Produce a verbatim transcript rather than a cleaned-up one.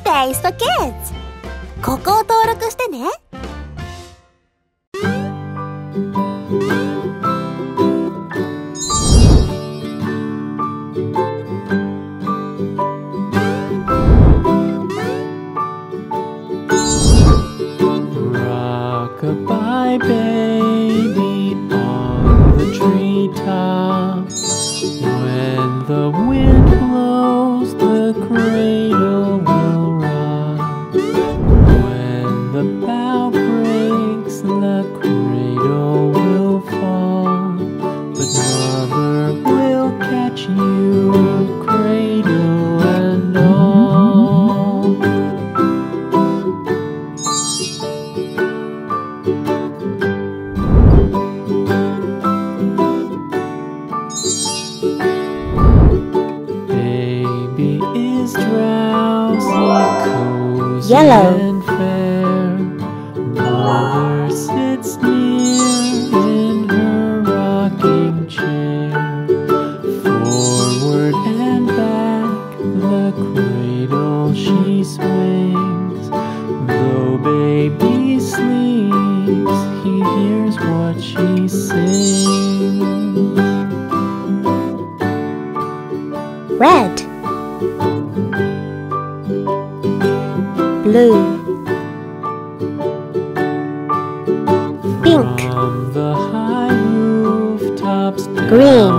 Days for Kids ここを登録してね。 Rock-a-bye baby on the treetop. When the wind blows, the cradle will rock. When the bough breaks, the cradle will fall. But mother will catch you, cradle and all. Baby is drowsy, cozy Yellow. and fair. Mother sits near in her rocking chair. Forward and back, the cradle she swings. Though baby sleeps, he hears what she sings. Red, blue, pink, From the high rooftops green,